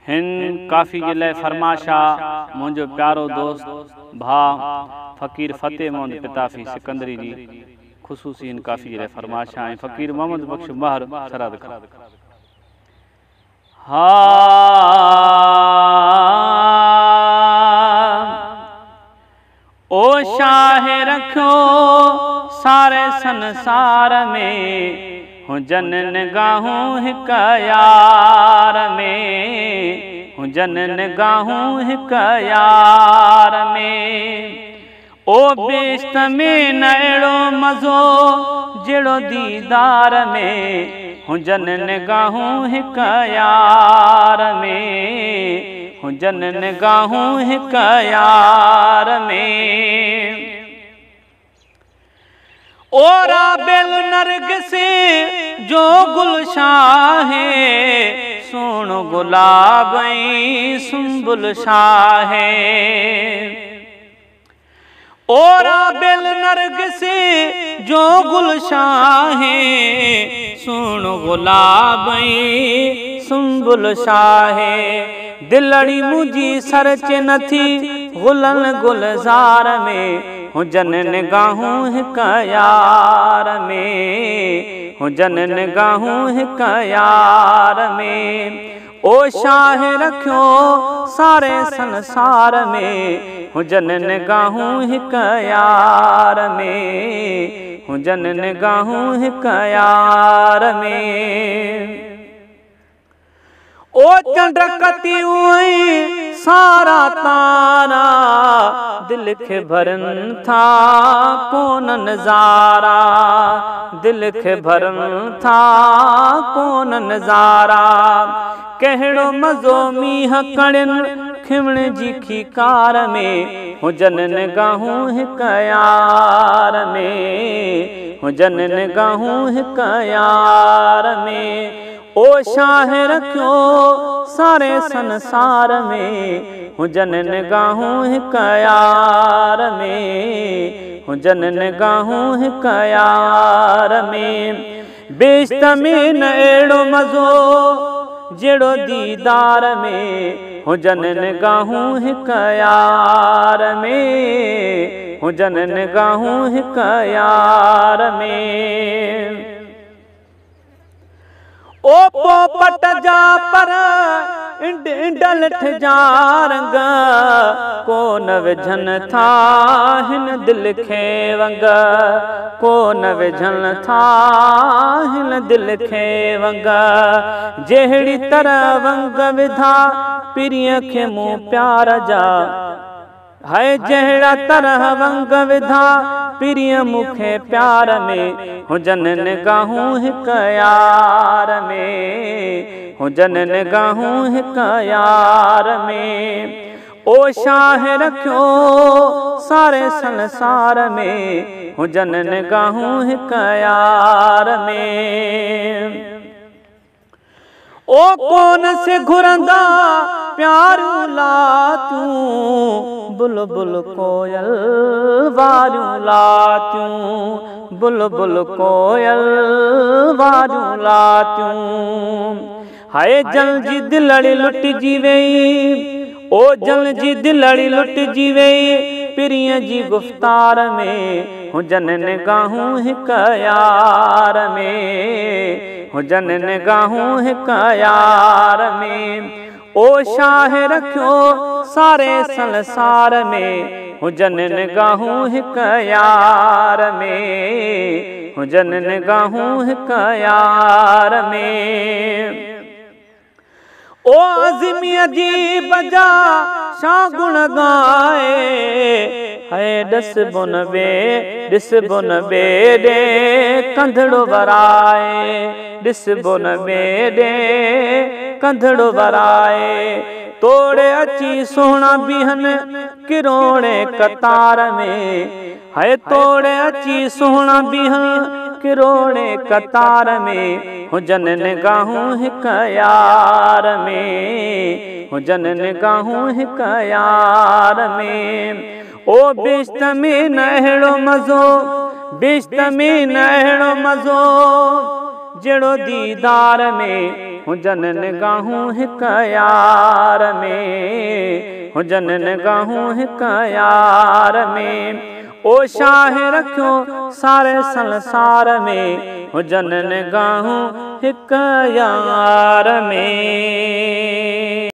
हिन काफ़ी जे लाइ फरमाशा मुंहिंजो प्यारो दोस्त भाउ फ़कीर फ़तेह मोहम्मद पिताफ़ी सिकंदरी जी ख़ुसूसी हिन काफ़ी जे लाइ फरमाशा ऐं फ़कीर मोहम्मद बख्श महर सराद खां ओ शाह रखो सारे संसार में हुजन निगाहूं हिक यार में हुजन निगाहूं हिक यार में ओ बेश्त में न अहिड़ो मज़ो जहिड़ो दीदार में हुजन निगाहूं हिक यार में हुजन निगाहूं हिक यार में ओ राबेल नरगिस जो गुलशाह है सोनो गुलाब सुंबुल शाह ओ राबेल नरगिस जो गुलशाह है सोनो गुलाब सुंबुल शाह दिलड़ी मुझी सरच नथी गुलन गुलजार में हुजन निगाहूं हिक यार में हुजन निगाहूं हिक यार में ओ शाह रखो सारे संसार में हुजन निगाहूं हिक यार में हुजन निगाहूं हिक यार में ओ चंडकती सारा तारा दिल के भरन था कौन नजारा दिल के भरन था कौन नजारा कहड़ो मज़ो मीह कड़न खिमण जी खीकार में हुजन निगाहूं हिक यार में हुजन निगाहूं हिक यार में ओ शाह रखो सारे संसार में हुजन निगाहूं हिक यार में हुजन निगाहूं हिक यार में बेश्त में न अहिड़ो मज़ो जहिड़ो दीदार में हुजन निगाहूं हिक यार में हुजन निगाहूं हिक यार में ओ पोपट जा पर इंडल ठजा रंग को न विझन था हिन दिल खे वंग को न विझन था हिन दिल खे वंग जहिड़ी तरह वंग विधा पिरीअ खे मूं प्यार जा है जहिड़ा तरह वंग विधा पिरीअ मूंखे प्यार में हुजन निगाहूं हिक यार में हुजन निगाहूं हिक यार में ओ शाह रखो सारे संसार में हुजन निगाहूं हिक यार में ओ कौन से घुरंदा प्यारू लातूं बुलबुल कोयल वारियूं लातियूं बुलबुल कोयल वारियूं लातियूं हाय जल जी दिलड़ी लुटिजी वई ओ जल जी दिलड़ी लुटिजी वई पिरीअ जी गुफ्तार में हुजन निगाहूं हिक यार में हुजन निगाहूं हिक यार में ओ शाह रखो सारे संसार में हुजन निगाहूं हिक यार में हुजन निगाहूं हिक यार में ओ अज़मीअ जी बजा शा गुण गाए है ॾिस बुन बे ॾे कंधड़ो वराए ॾिस बुन बे ॾे कंधड़ो वराए तोड़े अची सोना बिहन किरोणे कतार में है तोड़े अची सोना बिहन किरोणे कतार में हुजन निगाहूं हिक यार में हुजन निगाहूं हिक यार में ओ बेश्त में न अहिड़ो मज़ो बेश्त में न अहिड़ो मज़ो जहिड़ो दीदार में हुजन निगाहूं हिक यार में, हुजन निगाहूं हिक यार में। ओ शाह रखियो सारे संसार में, हुजन निगाहूं हिक यार में।